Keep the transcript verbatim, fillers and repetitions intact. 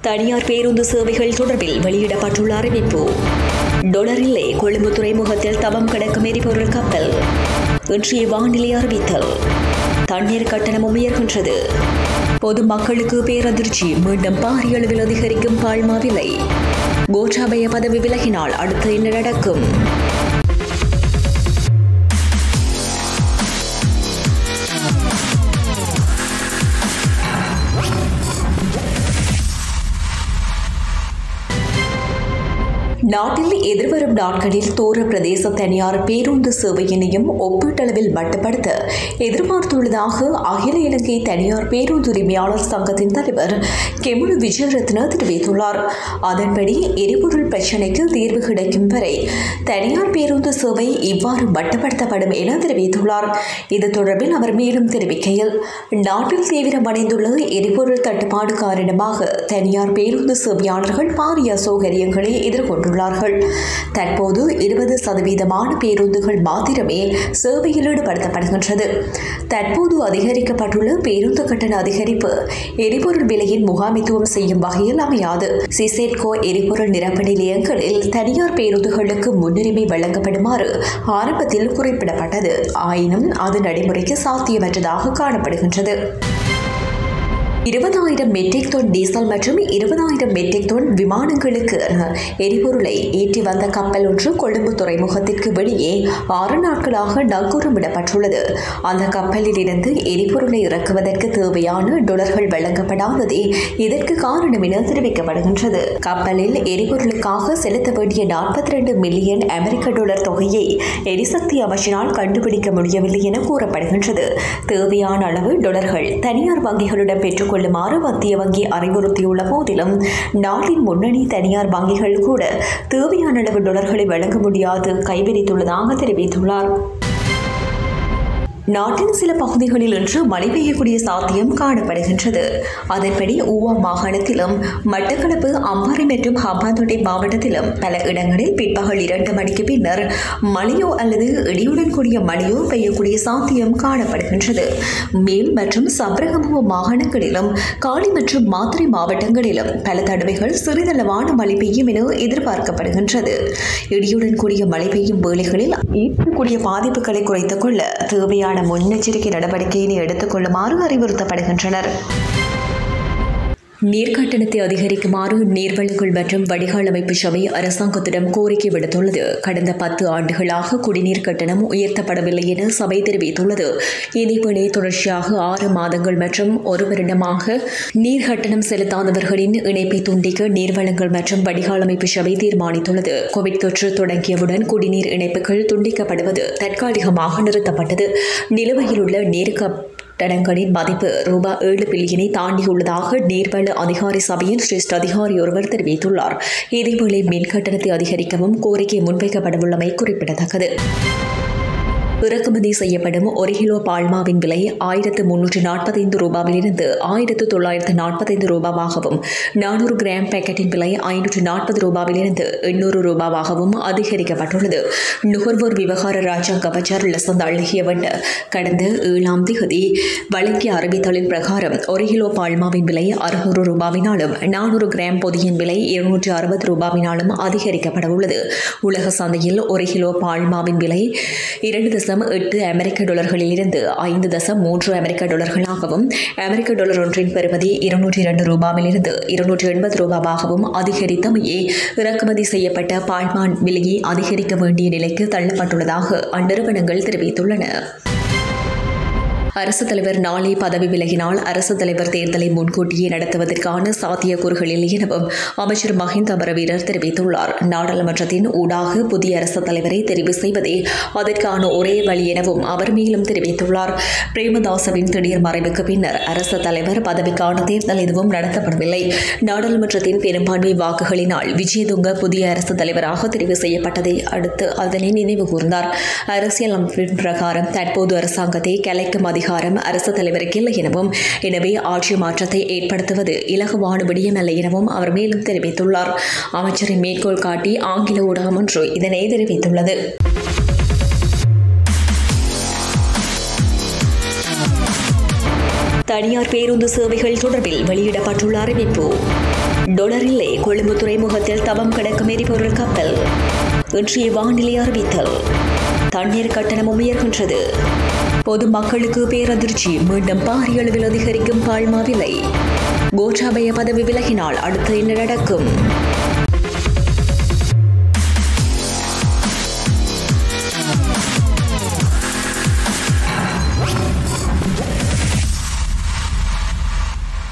தனியார் பேருந்து சேவைகள் தொடர்பில் வெளியிடப்பட்டுள்ள அறிவிப்பு. டொலரிலே கொழும்பு துறைமுகத்தில் தவம் கிடக்கும் எரிபொருள் கப்பல். இன்றைய வானிலை அறிவித்தல். தண்ணீர் கட்டணம் உயர்கின்றது. பொதுமக்களுக்கு பேரதிர்ச்சி. மீண்டும் பாரிய அளவில் அதிகரிக்கும் பால்மா விலை. கோட்டாபய பதவி விலகினால் அடுத்து என்ன நடக்கும்? நாட்டில் எதிர்வரும் நாட்களில் தூர பிரதேச தனியார் பேருந்து சேவையினையும் ஒப்பீட்டளவில் மட்டுப்படுத்த எதிர்பார்த்துள்ளதாக அகில இலங்கை தனியார் பேருந்து உரிமையாளர் சங்கத்தின் தலைவர் கெமுலு விஜயரத்ன தெரிவித்துள்ளார். அதன்படி எரிபொருள் பிரச்சினைக்கு தீர்வு கிடைக்கும் வரை தனியார் பேருந்து சேவை இவ்வாறு மட்டுப்படுத்தப்படும் என தெரிவித்துள்ளார். இது தொடர்பில் அவர் மேலும் தெரிவிக்கையில், நாட்டில் தீவிரமடைந்துள்ள எரிபொருள் தட்டுப்பாடு காரணமாக தனியார் பேருந்து சேவையாளர்கள் பாரிய அசௌகரியங்களை எதிர்கொண்டுள்ளனர். தற்போது இருபது சதவீதமான பேருந்துகள் மாத்திரமே சேவையில் ஈடுபடுத்தப்படுகின்றது. தற்போது அதிகரிக்கப்பட்டுள்ள பேருந்து கட்டண அதிகரிப்பு எரிபொருள் விலையின் முகாமித்துவம் செய்யும் வகையில் அமையாது. சிசேட்கோ எரிபொருள் நிரப்பு நிலையங்களில் தனியார் பேருந்துகளுக்கு முன்னுரிமை வழங்கப்படுமாறு ஆரம்பத்தில் குறிப்பிடப்பட்டது. ஆயினும் அது நடைமுறைக்கு சாத்தியமற்றதாக காணப்படுகின்றது. இருபதாயிரம் மெட்ரிக் டன் டீசல் மற்றும் இருபதாயிரம் மெட்ரிக் டன் விமானங்களுக்கு எரிபொருளை ஏற்றி வந்த கப்பல் ஒன்று கொழும்பு துறைமுகத்திற்கு வெளியே ஆறு நாட்களாக நங்கூரமிடப்பட்டுள்ளது. அந்த கப்பலில் இருந்து எரிபொருளை இறக்குவதற்கு தேவையான டொலர்கள் வழங்கப்படாததே இதற்கு காரணம் என தெரிவிக்கப்படுகின்றது. கப்பலில் எரிபொருளுக்காக செலுத்த வேண்டிய நாற்பத்தி இரண்டு மில்லியன் அமெரிக்க டாலர் தொகையை எரிசக்தி அமைச்சினால் கண்டுபிடிக்க முடியவில்லை என கூறப்படுகின்றது. தேவையான அளவு டொலர்கள் தனியார் வங்கிகளிடம் பெற்றுக் கொள்ளுமாறு மத்திய வங்கி அறிவுறுத்தியுள்ள போதிலும் நாட்டின் முன்னணி தனியார் வங்கிகள் கூட தேவையான அளவு டொலர்களை வழங்க முடியாது கைவிரித்துள்ளதாக தெரிவித்துள்ளார். நாட்டின் சில பகுதிகளில் இன்று மழை பெய்யக்கூடிய சாத்தியம் காணப்படுகின்றது. அதன்படி ஊவா மாகாணத்திலும் மட்டக்களப்பு, அம்பாறை மற்றும் ஹம்பாந்தோட்டை மாவட்டத்திலும் பல இடங்களில் பிற்பகல் இரண்டு மணிக்கு பின்னர் மழையோ அல்லது இடியுடன் கூடிய மழையோ பெய்யக்கூடிய சாத்தியம் காணப்படுகின்றது. மேல் மற்றும் சப்ரகமுவ மாகாணங்களிலும் காலி மற்றும் மாத்தறை மாவட்டங்களிலும் பல தடவைகள் சிறிதளவான மழை பெய்யும் என எதிர்பார்க்கப்படுகின்றது. இடியுடன் கூடிய மழை பெய்யும் வேளைகளில் ஏற்படக்கூடிய பாதிப்புகளை குறைத்துக் கொள்ள தேவையான முன்னெச்சரிக்கை நடவடிக்கையினை எடுத்துக் கொள்ளுமாறு அறிவுறுத்தப்படுகின்றனர். நீர்க்கட்டணத்தை அதிகரிக்குமாறு நீர்வளங்கள் மற்றும் வடிகால் அமைப்பு சபை அரசாங்கத்திடம் கோரிக்கை விடுத்துள்ளது. கடந்த பத்து ஆண்டுகளாக குடிநீர் கட்டணம் உயர்த்தப்படவில்லை என சபை தெரிவித்துள்ளது. இதேவேளை தொடர்ச்சியாக ஆறு மாதங்கள் மற்றும் ஒரு வருடமாக நீர் கட்டணம் செலுத்தாதவர்களின் இணைப்பை துண்டிக்க நீர்வளங்கள் மற்றும் வடிகால் அமைப்பு சபை தீர்மானித்துள்ளது. கோவிட் தொற்று தொடங்கியவுடன் குடிநீர் இணைப்புகள் துண்டிக்கப்படுவது தற்காலிகமாக நிறுத்தப்பட்டது. நிலுவையில் உள்ள நீர் கட்டணங்களின் மதிப்பு ரூபாய் ஏழு பில்லியனை தாண்டியுள்ளதாக நீர்வள அதிகாரி சபையின் சிரேஷ்ட அதிகாரி ஒருவர் தெரிவித்துள்ளார். இதேவேளை மின் கட்டணத்தை அதிகரிக்கவும் கோரிக்கை முன்வைக்கப்படவுள்ளமை குறிப்பிடத்தக்கது. இறக்குமதி செய்யப்படும் ஒரு கிலோ பால்மாவின் விலை ஆயிரத்து முன்னூற்று நாற்பத்தைந்து ரூபாவிலிருந்து ஆயிரத்து தொள்ளாயிரத்து நாற்பத்தைந்து ரூபாவாகவும், நானூறு கிராம் பேக்கெட்டின் விலை ஐநூற்று நாற்பது ரூபாவிலிருந்து எண்ணூறு ரூபாவாகவும் அதிகரிக்கப்பட்டுள்ளது. நுகர்வோர் விவகார ராஜாங்க அமைச்சர் லசந்த அழகியவன் கடந்த ஏழாம் தேதி வழங்கிய அறிவித்தலின் பிரகாரம் ஒரு கிலோ பால்மாவின் விலை அறுநூறு ரூபாவினாலும் நானூறு கிராம் பொதியின் விலை இருநூற்று அறுபது ரூபாவினாலும் அதிகரிக்கப்பட உள்ளது. உலக சந்தையில் ஒரு கிலோ பால்மாவின் விலை இரண்டு தசம் எட்டு அமெரிக்க டாலர்களில் இருந்து ஐந்து தசம் மூன்று அமெரிக்க டாலர்களாகவும், அமெரிக்க டாலர் ஒன்றின் பெறுமதி இருநூற்றி இரண்டு ரூபாவில் இருந்து இருநூற்றி எண்பது ரூபாவாகவும் அதிகரித்தமையே இறக்குமதி செய்யப்பட்ட பால்மான் விலையை அதிகரிக்க வேண்டிய நிலைக்கு தள்ளப்பட்டுள்ளதாக அந்நிறுவனங்கள் தெரிவித்துள்ளன. அரசுத் தலைவர் நாளை பதவி விலகினால் அரசுத் தலைவர் தேர்தலை முன்கூட்டியே நடத்துவதற்கான சாத்தியக்கூறுகள் இல்லை எனவும் அமைச்சர் மஹிந்த அமரவீரர் தெரிவித்துள்ளார். நாடாளுமன்றத்தின் ஊடாக புதிய அரசுத் தலைவரை தெரிவு செய்வதே அதற்கான ஒரே வழி எனவும் அவர் மேலும் தெரிவித்துள்ளார். பிரேமதாசவின் திடீர் மறைவுக்கு பின்னர் அரசுத் தலைவர் பதவிக்கான தேர்தல் எதுவும் நடத்தப்படவில்லை. நாடாளுமன்றத்தின் பெரும்பான்மை வாக்குகளினால் விஜயதுங்க புதிய அரசுத் தலைவராக தெரிவு செய்யப்பட்டதை அடுத்து அதனை நினைவு கூர்ந்தார். அரசியல் அமைப்பின் பிரகாரம் தற்போது அரசாங்கத்தை கலைக்கும் அதிகாரம் அரசு தலைவருக்கு இல்லை எனவும், எனவே ஆட்சி மாற்றத்தை ஏற்படுத்துவது இலகுவான விடயமல்ல எனவும் அவர் மேலும் தெரிவித்துள்ளார். அமைச்சரை மேற்கோள் காட்டி ஆங்கில ஊடகம் ஒன்று இதனை தெரிவித்துள்ளது. தனியார் பேருந்து சேவைகள் தொடர்பில் வெளியிடப்பட்டுள்ள அறிவிப்பு. டொலரிலே கொழும்பு துறைமுகத்தில் தவம் கிடக்கும் எரிபொருள் கப்பல். இன்றைய வானிலை அறிவித்தல். தண்ணீர் கட்டணமும் உயர்கின்றது. பொதுமக்களுக்கு பேரதிர்ச்சி. மீண்டும் பாரிய அளவில் அதிகரிக்கும் பால்மா விலை. கோட்டாபய பதவி விலகினால் அடுத்து என்ன நடக்கும்?